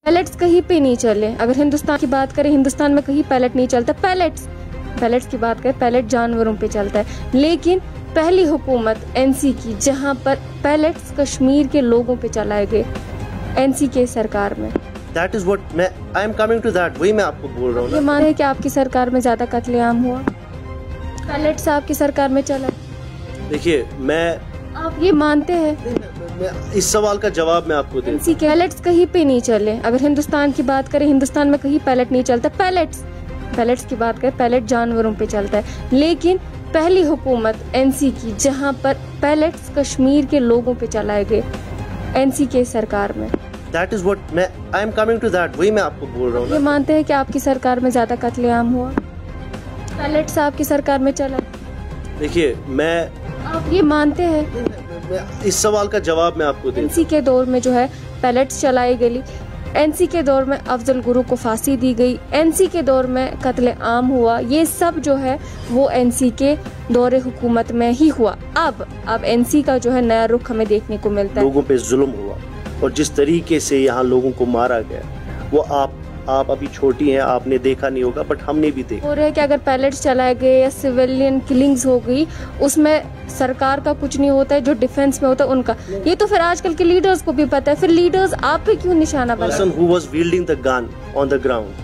Pallets कहीं पे नहीं चले। अगर हिंदुस्तान की बात करें, हिंदुस्तान में कहीं पैलेट नहीं चलता। पैलेट्स की बात करें, पैलेट जानवरों पे चलता है। लेकिन पहली हुकूमत एनसी की जहां पर पैलेट्स कश्मीर के लोगों पे चलाए गए, एनसी के सरकार में। That is what I am coming to that, वही मैं आपको बोल रहा हूँ। ये माने है कि आपकी सरकार में ज्यादा कत्लेआम हुआ, पैलेट्स आपकी सरकार में चला। देखिए, आप ये मानते हैं? मैं इस सवाल का जवाब मैं आपको दूं। एनसी के पैलेट्स कहीं पे नहीं चले। अगर हिंदुस्तान की बात करें, हिंदुस्तान में कहीं पैलेट नहीं चलता। पैलेट्स की बात करें, पैलेट जानवरों पे चलता है। लेकिन पहली हुकूमत एनसी की जहां पर पैलेट्स कश्मीर के लोगों पे चलाए गए, एनसी के सरकार में। That is what I am coming to that, वही मैं आपको बोल रहा हूँ। ये मानते हैं कि आपकी सरकार में ज्यादा कत्लेआम हुआ, पैलेट्स आपकी सरकार में चला। देखिए, आप ये मानते हैं? मैं इस सवाल का जवाब मैं आपको दूं। एनसी के दौर में जो है पैलेट्स चलाई गई, एनसी के दौर में अफजल गुरु को फांसी दी गई, एनसी के दौर में कत्ले आम हुआ। ये सब जो है वो एनसी के दौरे हुकूमत में ही हुआ। अब एनसी का जो है नया रुख हमें देखने को मिलता है। लोगों पे जुल्म हुआ और जिस तरीके से यहाँ लोगों को मारा गया, वो आप अभी छोटी हैं, आपने देखा नहीं होगा, बट हमने भी देखा। हो रहा है कि अगर पैलेट्स चलाए गए या सिविलियन किलिंग्स हो गई, उसमें सरकार का कुछ नहीं होता है, जो डिफेंस में होता है उनका। ये तो फिर आजकल के लीडर्स को भी पता है, फिर लीडर्स आप पे क्यों निशाना बनाते हैं? Person who was wielding the gun on the ground,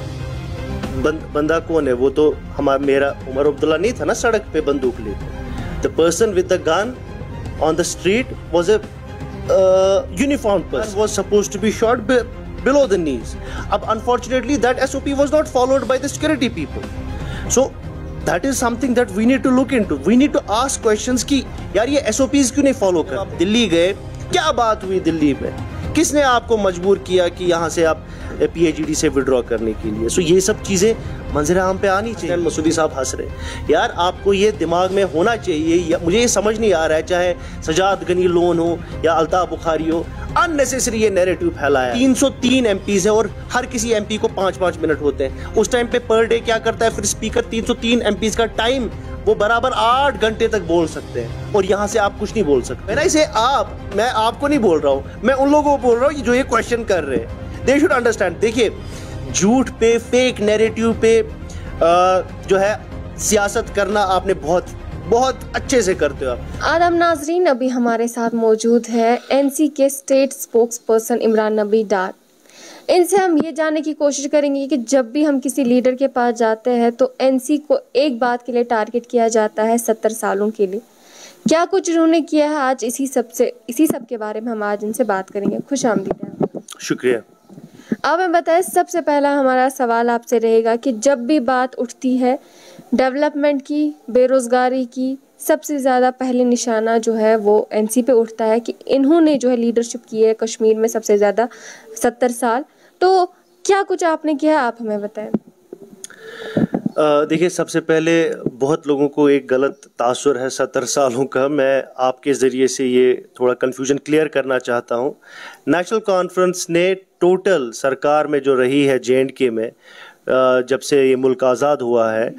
बंदा कौन है? वो तो मेरा उमर अब्दुल्ला नहीं था ना सड़क पे बंदूक लेके। The person with the gun on the street was a uniformed person, was supposed to be shot below the knees. Ab unfortunately that SOP was not followed by the security people. So that is something that we need to look into. We need to ask questions कि यार ये SOPs क्यों नहीं follow कर? आप दिल्ली गए, क्या बात हुई दिल्ली में? किसने आपको मजबूर किया कि यहाँ से आप PAGD से विड्रॉ करने के लिए? सो ये सब चीज़ें मंजर आम पे आनी चाहिए। मसूदी साहब हंस रहे। यार आपको ये दिमाग में होना चाहिए, मुझे ये समझ नहीं आ रहा है, चाहे सजाद गनी लोन हो या अल्ताफ बुखारी हो, अननेसेसरी ये नैरेटिव फैलाया। 303 MPs है और हर किसी MP को 5-5 मिनट होते हैं। उस टाइम पे पर डे क्या करता है फिर स्पीकर? 303 MPs का टाइम वो बराबर 8 घंटे तक बोल सकते हैं और यहाँ से आप कुछ नहीं बोल सकते। मैं आपको नहीं बोल रहा हूँ, मैं उन लोगों को बोल रहा हूँ जो ये क्वेश्चन कर रहे हैं। They should understand। देखिए, झूठ पे, फेक नैरेटिव पे जो है सियासत करना आपने बहुत अच्छे से करते हो आप। आदम नाजरीन, अभी हमारे साथ मौजूद है एनसी के स्टेट स्पोक्स पर्सन इमरान नबी डार। इनसे हम ये जानने की कोशिश करेंगे कि जब भी हम किसी लीडर के पास जाते हैं तो एनसी को एक बात के लिए टारगेट किया जाता है 70 सालों के लिए। क्या कुछ उन्होंने किया है, आज इसी सब के बारे में हम आज इनसे बात करेंगे। खुश आमदीद। शुक्रिया। अब मैं बताएं, सबसे पहला हमारा सवाल आपसे रहेगा कि जब भी बात उठती है डेवलपमेंट की, बेरोज़गारी की, सबसे ज़्यादा पहले निशाना जो है वो एनसी पे उठता है कि इन्होंने जो है लीडरशिप की है कश्मीर में सबसे ज़्यादा 70 साल। तो क्या कुछ आपने किया है, आप हमें बताएं। देखिए, सबसे पहले बहुत लोगों को एक गलत तासुर है 70 सालों का। मैं आपके ज़रिए से ये थोड़ा कन्फ्यूजन क्लियर करना चाहता हूँ। नेशनल कॉन्फ्रेंस ने टोटल सरकार में जो रही है JNK में, जब से ये मुल्क आज़ाद हुआ है,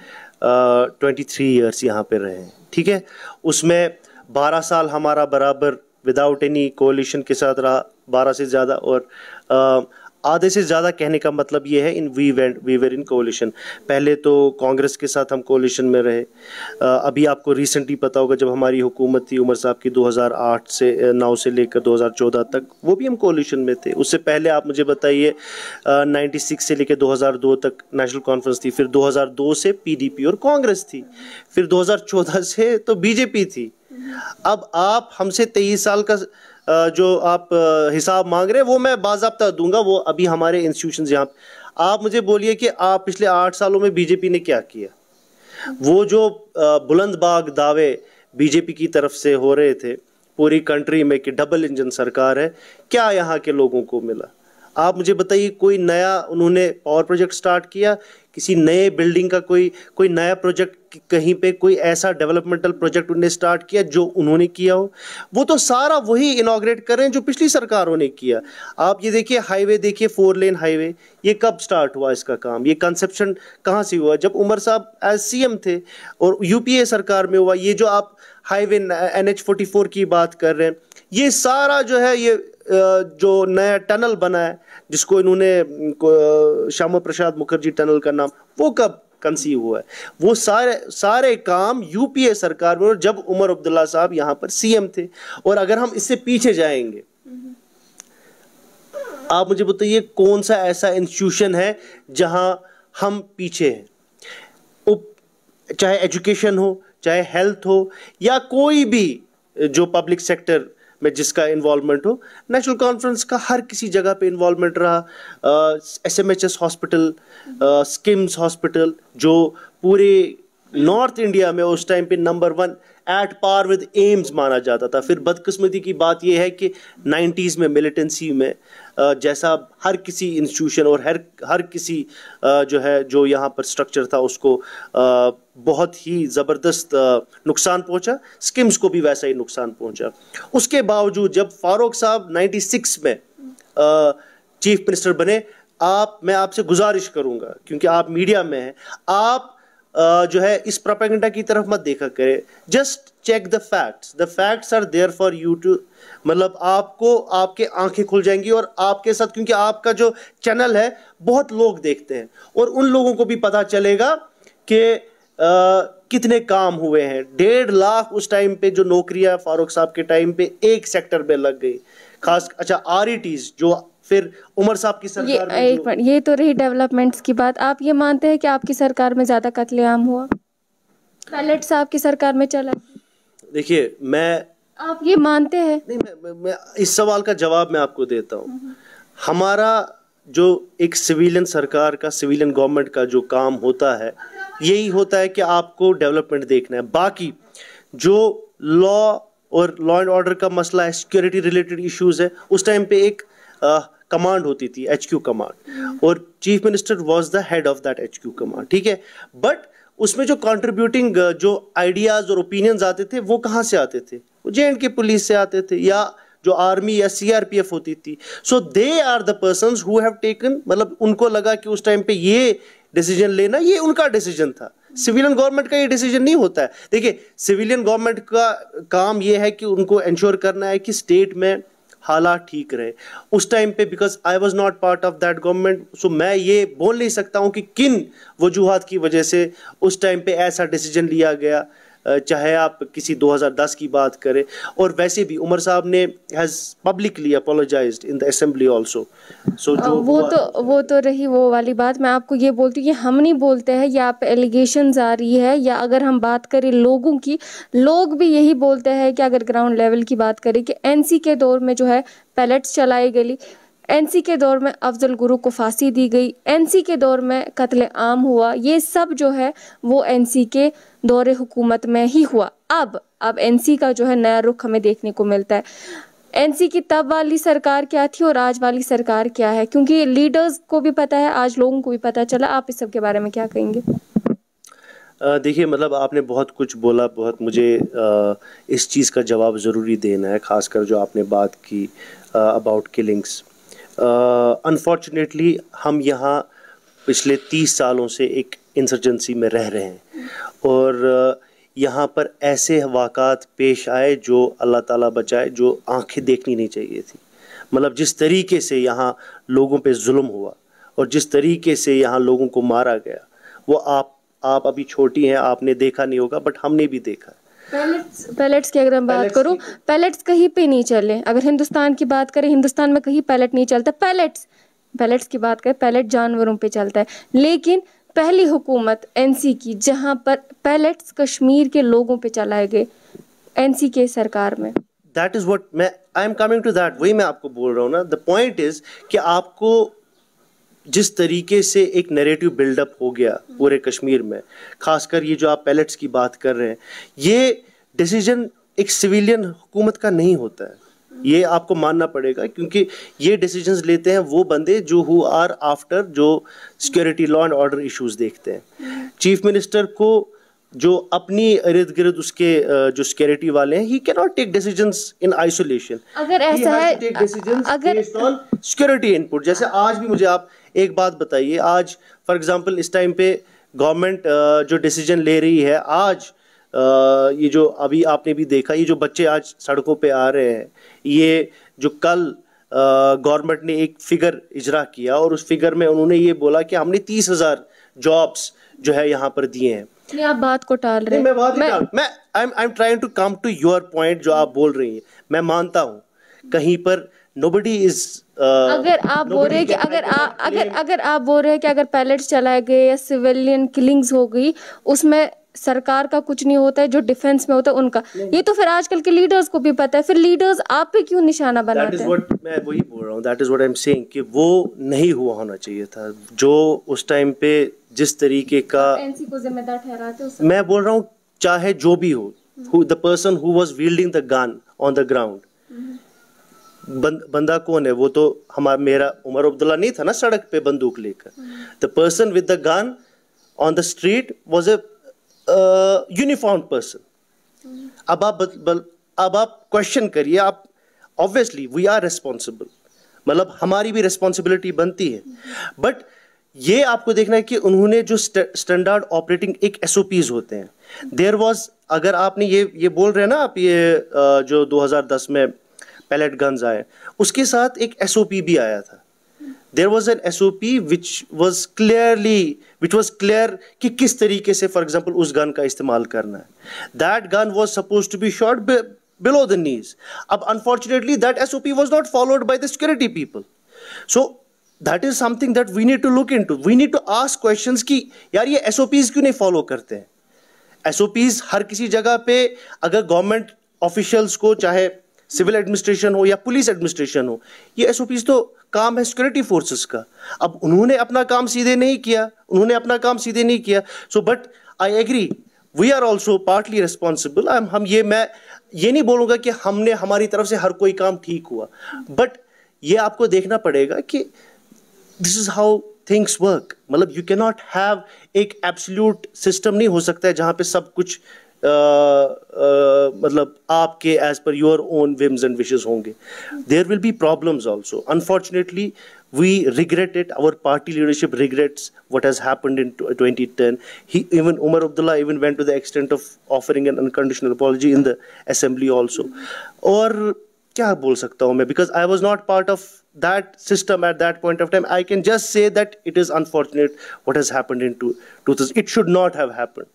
23 ईयर्स यहाँ पे रहे हैं, ठीक है। उसमें 12 साल हमारा बराबर विदाउट एनी कोalition के साथ रहा, 12 से ज़्यादा, और आधे से ज़्यादा कहने का मतलब ये है वी वर इन कोalition। पहले तो कांग्रेस के साथ हम कोalition में रहे। अभी आपको रिसेंटली पता होगा जब हमारी हुकूमत थी उमर साहब की 2009 से लेकर 2014 तक, वो भी हम कोalition में थे। उससे पहले आप मुझे बताइए 96 से लेकर 2002 तक नेशनल कॉन्फ्रेंस थी, फिर 2002 से PDP और कांग्रेस थी, फिर 2014 से तो BJP थी। अब आप हमसे 23 साल का जो आप हिसाब मांग रहे हैं वो मैं बाज़ाब्ता दूंगा, वो अभी हमारे इंस्टीट्यूशंस यहाँ। आप मुझे बोलिए कि आप पिछले 8 सालों में BJP ने क्या किया? वो जो बुलंदबाग दावे BJP की तरफ से हो रहे थे पूरी कंट्री में कि डबल इंजन सरकार है, क्या यहाँ के लोगों को मिला? आप मुझे बताइए, कोई नया उन्होंने पावर प्रोजेक्ट स्टार्ट किया? किसी नए बिल्डिंग का कोई नया प्रोजेक्ट, कहीं पे कोई ऐसा डेवलपमेंटल प्रोजेक्ट उन्होंने स्टार्ट किया जो उन्होंने किया हो? वो तो सारा वही इनॉग्रेट कर रहे हैं जो पिछली सरकारों ने किया। आप ये देखिए, हाईवे देखिए, 4 लेन हाईवे, ये कब स्टार्ट हुआ इसका काम? ये कंसेप्शन कहाँ से हुआ? जब उमर साहब एज CM थे और UPA सरकार में हुआ। ये जो आप हाईवे NH 44 की बात कर रहे हैं, ये सारा जो है ये جو نیا ٹنل بنا ہے جس کو انہوں نے شیاما پرساد مکھرجی ٹنل کا نام، وہ کب کنسیو ہوا ہے؟ وہ سارے کام یو پی اے سرکار میں، جب عمر عبداللہ صاحب یہاں پر سی ایم تھے. اور اگر ہم اس سے پیچھے جائیں گے، آپ مجھے بتائیے کون سا ایسا انسٹیٹیوشن ہے جہاں ہم پیچھے ہیں؟ چاہے ایجوکیشن ہو، چاہے ہیلتھ ہو، یا کوئی بھی جو پبلک سیکٹر میں جس کا انوالومنٹ ہو، نیشنل کانفرنس کا ہر کسی جگہ پہ انوالومنٹ رہا. S M H S hospital, SKIMS hospital جو پورے نارتھ انڈیا میں اس ٹائم پہ number 1 at par with AIIMS مانا جاتا تھا. پھر بدقسمتی کی بات یہ ہے کہ 90s میں ملیٹنسی میں جیسا ہر کسی انسٹیٹیوشن اور ہر کسی جو یہاں پر اسٹرکچر تھا اس کو بہت ہی زبردست نقصان پہنچا، اسکمز کو بھی ویسا ہی نقصان پہنچا. اس کے باوجود جب فاروق صاحب 96 میں چیف منسٹر بنے، میں آپ سے گزارش کروں گا کیونکہ آپ میڈیا میں ہیں، آپ اس پروپیگنڈا کی طرف مت دیکھا کرے. Just check the facts are there for you to, مطلب آپ کو آپ کے آنکھیں کھل جائیں گی. اور آپ کے ساتھ کیونکہ آپ کا جو چینل ہے بہت لوگ دیکھتے ہیں، اور ان لوگوں کو بھی پتا چلے گا کہ کتنے کام ہوئے ہیں. 1.5 لاکھ اس ٹائم پہ جو نوکریاں فاروق صاحب کے ٹائم پہ ایک سیکٹر پہ لگ گئی. اچھا RETs جو پھر عمر صاحب کی سرکار میں، یہ تو رہی ڈیولپمنٹس کی بات. آپ یہ مانتے ہیں کہ آپ کی سرکار میں زیادہ قتل عام ہوا پیلٹ صاحب کی سرکار میں چلا؟ دیکھیے آپ یہ مانتے ہیں؟ نہیں، میں اس سوال کا جواب میں آپ کو دیتا ہوں. ہمارا جو ایک سویلین سرکار کا، سویلین گورنمنٹ کا جو کام ہوتا ہے، یہی ہوتا ہے کہ آپ کو ڈیولپمنٹ دیکھنا ہے. باقی جو لا اینڈ آرڈر کا مسئلہ ہے، سیکورٹی ریلیٹڈ ایشوز ہے، اس ٹائم پہ ایک کمانڈ ہوتی تھی، HQ کمانڈ، اور chief minister was the head of that HQ command. ٹھیک ہے، بٹ اس میں جو کنٹریبیوٹنگ جو آئیڈیاز اور اوپینینز آتے تھے وہ کہاں سے آتے تھے؟ وہ JNK پولیس سے آتے تھے، یا جو آرمی یا CRPF ہوتی تھی. So they are the persons who have taken, مطلب ان کو لگا کہ اس ٹائم پہ یہ ڈیسیجن لینا یہ ان کا ڈیسیجن تھا. سویلین گورنمنٹ کا یہ ڈیسیجن نہیں ہوتا ہے. دیکھیے سویلین گورنمنٹ کا کام یہ ہے کہ ان کو انشور کرنا ہے کہ اسٹیٹ میں حالات ٹھیک رہے. اس ٹائم پہ because I was not part of that government, so میں یہ بول نہیں سکتا ہوں کہ کن وجوہات کی وجہ سے اس ٹائم پہ ایسا ڈیسیجن لیا گیا. چاہے آپ کسی 2010 کی بات کریں، اور ویسے بھی عمر صاحب نے has publicly apologized in the assembly also. So وہ تو رہی وہ والی بات. میں آپ کو یہ بولتی ہوں کہ ہم نہیں بولتے ہیں، یا آپ ایلیگیشنز آ رہی ہے، یا اگر ہم بات کریں لوگوں کی، لوگ بھی یہی بولتے ہیں کہ اگر گراؤنڈ لیول کی بات کریں کہ NC کے دور میں جو ہے پیلٹس چلائی گئی، NC کے دور میں افضل گرو کو پھانسی دی گئی، NC کے دور میں قتل عام ہوا. یہ سب جو ہے وہ NC کے دور حکومت میں ہی ہوا. اب NC کا جو ہے نیا رخ ہمیں دیکھنے کو ملتا ہے. NC کی تب والی سرکار کیا تھی اور آج والی سرکار کیا ہے، کیونکہ لیڈرز کو بھی پتا ہے، آج لوگوں کو بھی پتا چلا. آپ اس سب کے بارے میں کیا کہیں گے؟ دیکھیے مطلب آپ نے بہت کچھ بولا، بہت مجھے اس چیز کا جواب ضروری دینا ہے، خاص کر جو آپ نے بات کی اباؤٹ کلنگس. انفارچونیٹلی ہم یہاں پچھلے 30 سالوں سے ایک انسرجنسی میں رہ رہے ہیں، اور یہاں پر ایسے واقعات پیش آئے جو اللہ تعالیٰ بچائے، جو آنکھیں دیکھنی نہیں چاہیے تھی. مطلب جس طریقے سے یہاں لوگوں پہ ظلم ہوا اور جس طریقے سے یہاں لوگوں کو مارا گیا، وہ آپ ابھی چھوٹی ہیں، آپ نے دیکھا نہیں ہوگا، بٹ ہم نے بھی دیکھا. پیلٹس کی اگر ہم بات کروں، پیلٹس کہیں پہ نہیں چلے. اگر ہندوستان کی بات کریں، ہندوستان میں کہیں پیلٹ نہیں چلتا. پیلٹس کی بات کریں، پیلٹ جانوروں پہ چلتا ہے. لیکن پہلی حکومت NC کی جہاں پر پیلٹس کشمیر کے لوگوں پہ چلائے گئے، NC کے سرکار میں. That is what I am coming to that. وہی میں آپ کو بول رہا ہوں نا. دا پوائنٹ از کہ آپ کو جس طریقے سے ایک نیریٹو بلڈ اپ ہو گیا پورے کشمیر میں، خاص کر یہ جو آپ پیلٹس کی بات کر رہے ہیں، یہ ڈیسیجن ایک سویلین حکومت کا نہیں ہوتا ہے. یہ آپ کو ماننا پڑے گا، کیونکہ یہ ڈیسیجنز لیتے ہیں وہ بندے جو ہو آر آفٹر جو security law and order issues دیکھتے ہیں. چیف منسٹر کو جو اپنی ارد گرد اس کے جو سیکورٹی والے ہیں، he can not take decisions in isolation. اگر ایسا ہے، بیسڈ آن سیکورٹی ان پٹ. جیسے آج بھی مجھے آپ ایک بات بتائیے، آج فار ایگزامپل اس ٹائم پہ گورنمنٹ جو ڈیسیجن لے رہی ہے، آج یہ جو ابھی آپ نے بھی دیکھا، یہ جو بچے آج سڑکوں پہ آ رہے ہیں، یہ جو کل گورنمنٹ نے ایک فگر اجرا کیا اور اس فگر میں انہوں نے یہ بولا کہ ہم نے 30,000 جابس جو ہے یہاں پر دیے ہیں. نہیں آپ بات کو ٹال رہے ہیں. میں I'm trying to come to your point جو آپ بول رہی ہیں. میں مانتا ہوں کہیں پر nobody is اگر آپ بول رہے ہیں کہ اگر آپ بول رہے ہیں کہ اگر پیلٹس چلائے گئے یا سویلین کلنگز ہو گئی اس میں سرکار کا کچھ نہیں ہوتا ہے, جو ڈیفنس میں ہوتا ہے ان کا, یہ تو پھر آج کل کے لیڈرز کو بھی پتا ہے, پھر لیڈرز آپ پہ کیوں نشانہ بناتے ہیں؟ میں وہی بول رہا ہوں, that is what I am seeing کہ وہ نہیں ہوا ہونا چاہیے تھا. جو اس ٹائم پہ جس طریقے کا این سی کو ذمہ دار ٹھہراتے ہیں, میں بول رہا ہوں چاہے جو بھی ہو, the person who was wielding the gun on the ground, بندہ کون ہے؟ وہ تو میرا عمر عبداللہ نہیں تھا نا سڑک پہ بندوق لے کر. the person with the gun on the street was a uniformed person. اب آپ کوشچن کریے, آپ obviously we are responsible, مطلب ہماری بھی ریسپانسبلٹی بنتی ہے, بٹ یہ آپ کو دیکھنا ہے کہ انہوں نے جو اسٹینڈرڈ آپریٹنگ ایک SOPs ہوتے ہیں, دیر واز, اگر آپ نے یہ بول رہے ہیں نا آپ, یہ جو 2010 میں پیلٹ گنز آئے اس کے ساتھ ایک SOP بھی آیا تھا. There was an SOP which was clear کہ کس طریقے سے فار ایگزامپل اس گن کا استعمال کرنا ہے. That gun was supposed to be shot below the knees. اب unfortunately that SOP was not followed by the security people. So that is something that we need to look into. We need to ask questions کہ یار یہ SOPs کیوں نہیں follow کرتے ہیں. SOPs ہر کسی جگہ پہ اگر گورنمنٹ آفیشلس کو, چاہے سول ایڈمنسٹریشن ہو یا پولیس ایڈمنسٹریشن ہو, یہ SOPs تو کام ہے سیکورٹی فورسز کا. اب انہوں نے اپنا کام سیدھے نہیں کیا, so but I agree we are also partly responsible. میں یہ نہیں بولوں گا کہ ہم نے ہماری طرف سے ہر کوئی کام ٹھیک ہوا, بٹ یہ آپ کو دیکھنا پڑے گا کہ this is how things work. مطلب یو کی ناٹ ہیو ایک ایبسلیوٹ سسٹم نہیں ہو سکتا ہے جہاں پہ سب کچھ مطلب آپ کے as per your own whims and wishes ہوں گے. There will be problems also. Unfortunately we regret it, our party leadership regrets what has happened in 2010. Umar Abdullah even went to the extent of offering an unconditional apology in the assembly also. اور کیا بول سکتا ہوں میں, because I was not part of that system at that point of time. I can just say that it is unfortunate what has happened in 2000. It should not have happened.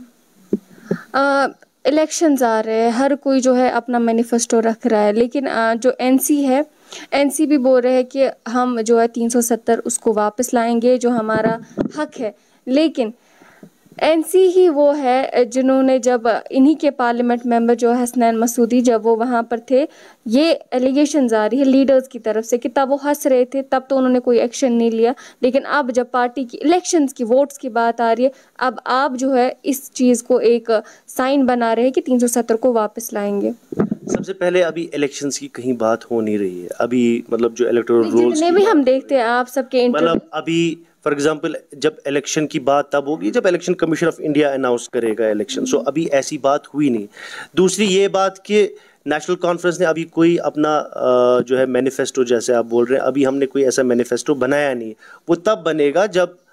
Elections آ رہے ہیں, ہر کوئی جو ہے اپنا manifesto رکھ رہا ہے, لیکن جو این سی بھی بول رہے ہیں کہ ہم جو ہے 370 اس کو واپس لائیں گے جو ہمارا حق ہے. لیکن این سی ہی وہ ہے جنہوں نے, جب انہی کے پارلیمنٹ ممبر جو حسنین مسعودی جب وہ وہاں پر تھے, یہ ایلیگیشنز آ رہی ہے لیڈرز کی طرف سے کہ تب وہ ہنس رہے تھے, تب تو انہوں نے کوئی ایکشن نہیں لیا, لیکن اب جب پارٹی کی الیکشنز کی ووٹس کی بات آ رہی ہے, اب آپ جو ہے اس چیز کو ایک سائن بنا رہے ہیں کہ 370 کو واپس لائیں گے. سب سے پہلے ابھی الیکشنز کی کہیں بات ہو نہیں رہی ہے ابھی, مطلب جو الیکٹورل رولز جتنے بھی ہم دیکھتے ہیں آپ سب کے مطلب ابھی فار ایگزامپل جب الیکشن کی بات تب ہوگی جب election commission of India announce کرے گا الیکشن. سو ابھی ایسی بات ہوئی نہیں. دوسری یہ بات کہ نیشنل کانفرنس نے ابھی کوئی اپنا جو ہے مینیفیسٹو, جیسے آپ بول رہے ہیں, ابھی ہم نے کوئی ایسا مینیفیسٹو بنایا نہیں. وہ تب بنے گا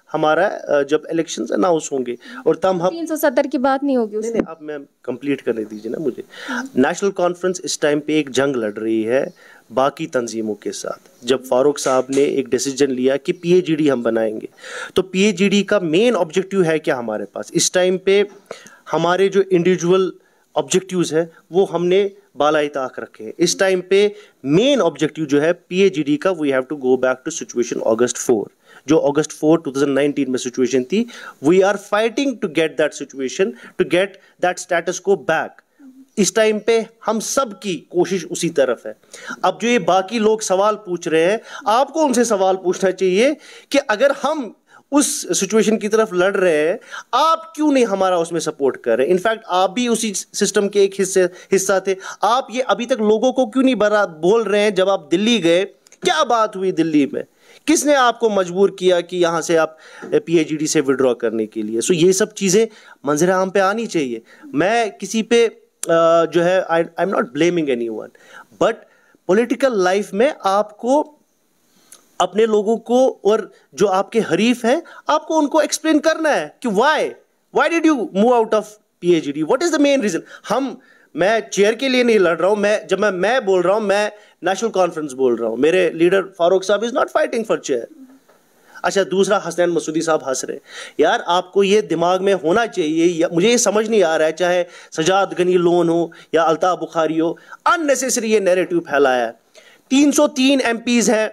جب الیکشنز اناؤنس ہوں گے, اور تب ہم 370 کی بات نہیں ہوگی. نہیں, اب میں کمپلیٹ کرنے دیجیے نا مجھے. نیشنل کانفرنس اس ٹائم پہ ایک جنگ لڑ رہی ہے باقی تنظیموں کے ساتھ. جب فاروق صاحب نے ایک ڈیسیجن لیا کہ PAGD ہم بنائیں گے, تو PAGD کا مین آبجیکٹیو ہے کیا ہمارے پاس اس ٹائم پہ؟ ہمارے جو انڈیویجول آبجیکٹیوز ہیں وہ ہم نے بالائی طاق رکھے ہیں. اس ٹائم پہ مین آبجیکٹیو جو ہے PAGD کا, we have to go back to situation August 4, جو August 4 2019 میں سچویشن تھی. We are fighting to get that situation, to get that status quo back. اس ٹائم پہ ہم سب کی کوشش اسی طرف ہے. اب جو یہ باقی لوگ سوال پوچھ رہے ہیں, آپ کو ان سے سوال پوچھنا چاہیے کہ اگر ہم اس سچویشن کی طرف لڑ رہے ہیں, آپ کیوں نہیں ہمارا اس میں سپورٹ کر رہے ہیں؟ انفیکٹ آپ بھی اسی سسٹم کے ایک حصہ تھے. آپ یہ ابھی تک لوگوں کو کیوں نہیں بول رہے ہیں؟ جب آپ دلی گئے, کیا بات ہوئی دلی میں؟ کس نے آپ کو مجبور کیا کہ یہاں سے آپ PAGD سے وڈرا کرنے کے لیے؟ سو یہ سب چیزیں منظر عام پہ آنی چاہیے. میں کسی پہ جو ہے I am not blaming anyone, but political life میں آپ کو اپنے لوگوں کو اور جو آپ کے حریف ہیں آپ کو ان کو ایکسپلین کرنا ہے کہ why did you move out of PAGD, what is the main reason. ہم میں چیئر کے لیے نہیں لڑ رہا ہوں. جب میں بول رہا ہوں, میں نیشنل کانفرنس بول رہا ہوں. میرے لیڈر فاروق صاحب is not fighting for chair. اچھا, دوسرا حسنین مسعودی صاحب ہنس رہے. یار آپ کو یہ دماغ میں ہونا چاہیے, مجھے یہ سمجھ نہیں آ رہا ہے, چاہے سجاد غنی لون ہو یا الطاف بخاری ہو, ان نیسیسری یہ نیریٹو پھیلایا ہے. 303 ایم پیز ہیں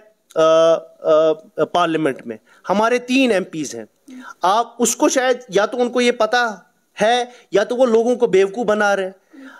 پارلیمنٹ میں, ہمارے 3 ایم پیز ہیں. آپ اس کو شاید یا تو ان کو یہ پتا ہے یا تو وہ لوگوں کو بیوقوف بنا رہے.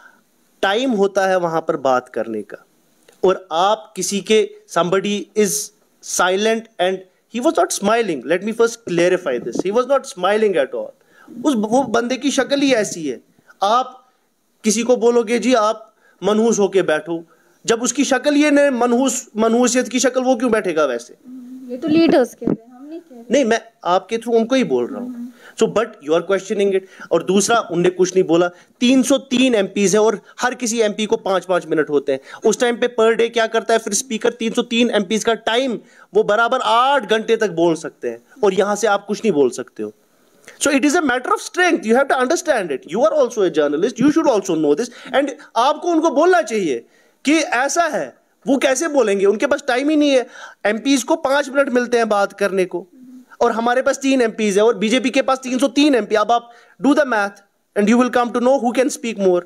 ٹائم ہوتا ہے وہاں پر بات کرنے کا, اور آپ کسی کے somebody is silent and he was not smiling. Let me first clarify this. He was not smiling at all. وہ بندے کی شکل ہی ایسی ہے. آپ کسی کو بولو گے جی آپ منحوس ہو کے بیٹھو, جب اس کی شکل یہ منحوسیت کی شکل, وہ کیوں بیٹھے گا ویسے؟ یہ تو لیڈرز کہتے ہیں, ہم نہیں کہہ رہے. نہیں, میں آپ کے تھرو ان کو ہی بول رہا ہوں. So but you are questioning it. اور دوسرا, ان نے کچھ نہیں بولا. 303 ایم پیز ہیں اور ہر کسی ایم پی کو 5-5 منٹ ہوتے ہیں. اس ٹائم پہ پر ڈے کیا کرتا ہے پھر اسپیکر؟ 303 ایم پیز کا ٹائم, وہ برابر 8 گھنٹے تک بول سکتے ہیں, اور یہاں سے آپ کچھ نہیں بول سکتے ہو. So it is a matter of strength. You have to understand it. You are also a journalist. You should also know this. And آپ کو ان کو بولنا چاہیے کہ ایسا ہے. وہ کیسے بولیں گے؟ ان کے پاس ٹائم ہی نہیں ہے. ایم پیز کو 5 منٹ ملتے ہیں بات کرنے کو, اور ہمارے پاس 3 ایم پیز ہیں, اور بی جے پی کے پاس 303 ایم پی. اب آپ do the math and you will come to know who can speak more.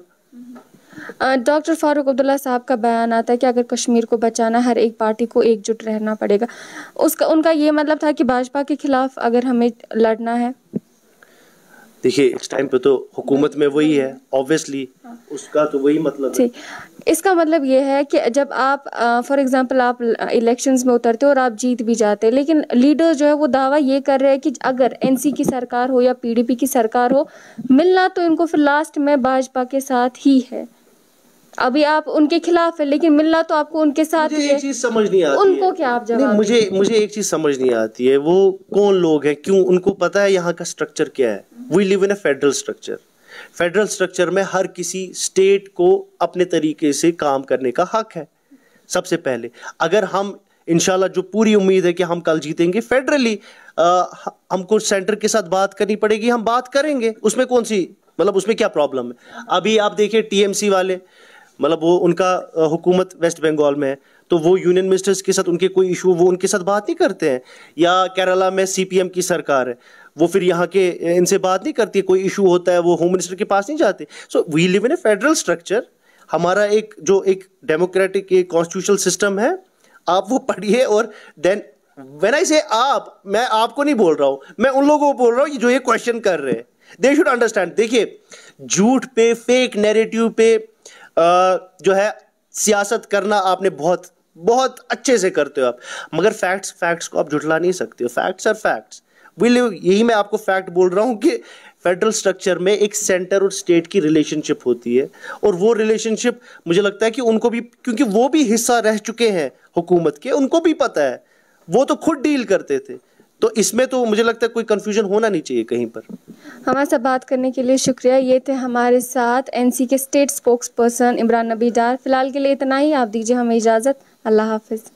Doctor Farooq Abdullah صاحب کا بیان آتا ہے کہ اگر کشمیر کو بچانا ہر ایک پارٹی کو ایک جٹ رہنا پڑے گا. ان کا یہ مطلب تھا کہ بھاجپا کے خلاف اگر ہمیں لڑنا ہے. دیکھیے, اس ٹائم پہ تو حکومت میں وہی ہے, obviously اس کا تو وہی مطلب ہے. اس کا مطلب یہ ہے کہ جب آپ فار ایگزامپل آپ الیکشنز میں اترتے ہو اور آپ جیت بھی جاتے, لیکن لیڈر جو ہے وہ دعویٰ یہ کر رہے ہیں کہ اگر این سی کی سرکار ہو یا پی ڈی پی کی سرکار ہو, ملنا تو ان کو پھر لاسٹ میں بھاجپا کے ساتھ ہی ہے. ابھی آپ ان کے خلاف ہے لیکن ملنا تو آپ کو ان کے ساتھ ہی ہے. ایک چیز سمجھ نہیں آتی, ان کو کیا آپ جواب؟ مجھے ایک چیز سمجھ نہیں آتی ہے, وہ کون لوگ ہیں, کیوں ان کو پتا ہے یہاں کا اسٹرکچر کیا ہے. We live in a federal structure. Federal structure میں ہر کسی اسٹیٹ کو اپنے طریقے سے کام کرنے کا حق ہے. سب سے پہلے اگر ہم انشاءاللہ, جو پوری امید ہے کہ ہم کل جیتیں گے فیڈرلی, ہم کو سینٹر کے ساتھ بات کرنی پڑے گی, ہم بات کریں گے. اس میں کون سی مطلب اس میں کیا پرابلم ہے؟ ابھی آپ دیکھیں ٹی ایم سی والے, مطلب وہ ان کا حکومت ویسٹ بنگال میں ہے, تو وہ یونین منسٹرز کے ساتھ ان کے کوئی ایشو وہ ان کے ساتھ بات نہیں کرتے ہیں. یا کیرلا میں سی پی ایم کی سرکار ہے, وہ پھر یہاں کے ان سے بات نہیں کرتی. کوئی ایشو ہوتا ہے وہ ہوم منسٹر کے پاس نہیں جاتے. So we live in a federal structure. ہمارا ایک ڈیموکریٹک کانسٹیٹیوشنل سسٹم ہے, آپ وہ پڑھیے. اور دین وین آئی سے آپ, میں آپ کو نہیں بول رہا ہوں, میں ان لوگوں کو بول رہا ہوں جو یہ کوشچن کر رہے ہیں. They should understand. دیکھیے, جھوٹ پہ, فیک نیریٹو پہ جو ہے سیاست کرنا آپ نے بہت اچھے سے کرتے ہو آپ, مگر فیکٹس کو آپ جھٹلا نہیں سکتے ہو. Facts are facts. یہی میں آپ کو فیکٹ بول رہا ہوں کہ فیڈرل سٹرکچر میں ایک سینٹر اور اسٹیٹ کی ریلیشن شپ ہوتی ہے, اور وہ ریلیشن شپ مجھے لگتا ہے کہ ان کو بھی, کیونکہ وہ بھی حصہ رہ چکے ہیں حکومت کے, ان کو بھی پتہ ہے, وہ تو خود ڈیل کرتے تھے. تو اس میں تو مجھے لگتا ہے کوئی کنفیوژن ہونا نہیں چاہیے کہیں پر. ہمارے ساتھ بات کرنے کے لیے شکریہ. یہ تھے ہمارے ساتھ این سی کے اسٹیٹ اسپوکس پرسن عمران نبی ڈار. فی الحال کے لیے اتنا ہی, آپ دیجیے ہمیں اجازت. اللہ حافظ.